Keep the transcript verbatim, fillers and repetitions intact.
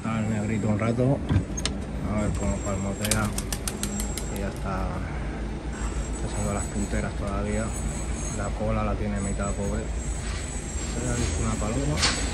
dejar al negrito un rato, a ver cómo palmotea. Y ya está, está haciendo las punteras todavía. La cola la tiene mitad pobre. Se le ha visto una paloma.